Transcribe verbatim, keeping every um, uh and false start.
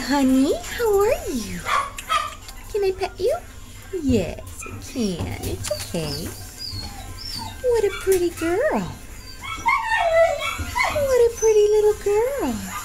honey. How are you? Can I pet you? Yes, I can. It's okay. What a pretty girl. What a pretty little girl.